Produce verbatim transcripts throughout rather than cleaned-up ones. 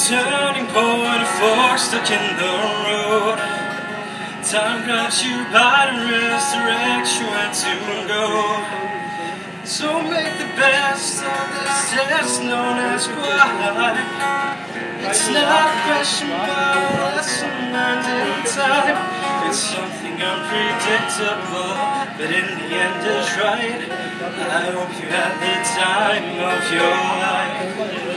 turning point, a fork stuck in the road. Time grabs you by the wrist, directs you where to go. So make the best of this test known as quiet. It's not a question but a lesson learned in time. It's something unpredictable, but in the end is right. I hope you had the time of your life.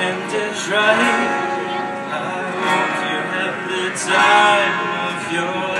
Right. I hope you have the time of your